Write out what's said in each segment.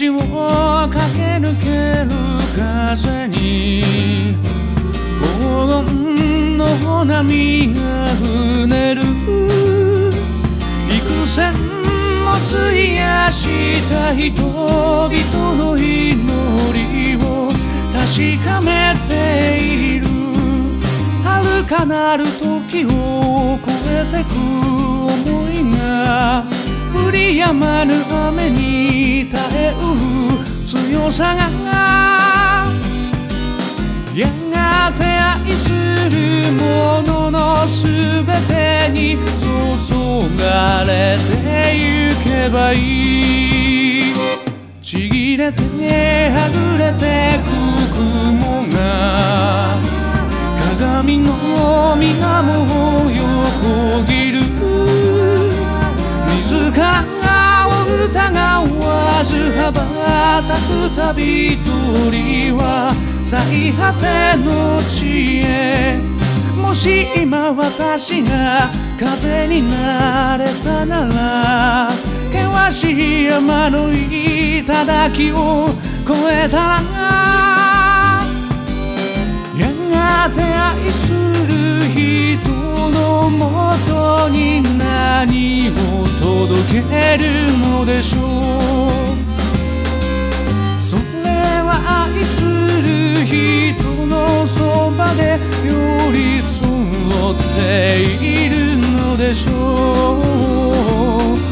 命を駆け抜ける風に黄金の波がうねる幾千も費やした人々の祈りを確かめている遥かなる時を越えてく想いが降り止まぬ雨に耐えうる強さがやがて愛する者のすべてに注がれてゆけばいいちぎれてはぐれてく雲が鏡の水面を横切る自らを疑わず羽ばたく旅鳥は最果ての地へもし今私が風になれたなら険しい山の頂を越えたらやがて愛する人のもとに何を届けるのでしょうそれは愛する人のそばで寄り添っているのでしょう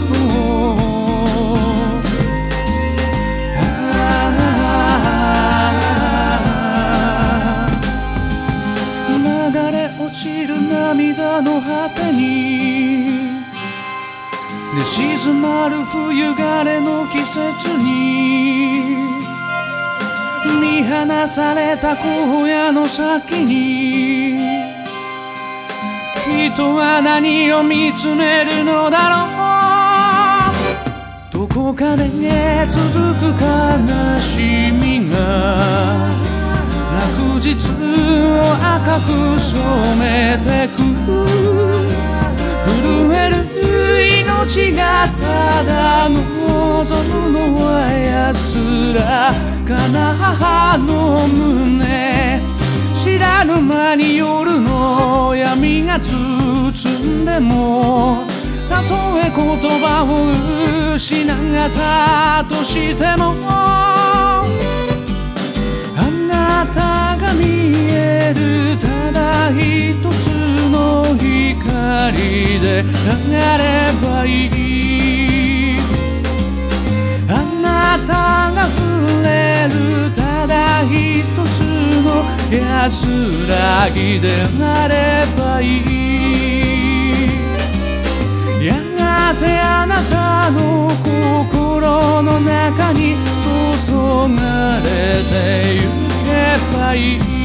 流れ落ちる涙の果てに寝静まる冬枯れの季節に見放された荒野の先に人は何を見つめるのだろうどこかで続く悲しみが落日を赤く染めてく震える命がただ望むのは安らかな母の胸知らぬ間に夜の闇が包んでもたとえ言葉を失ったとしてもあなたが見えるただ一つの光で流ればいいあなたが触れるただ一つの安らぎであればいいやがてあなたの心の中に注がれてゆけばいい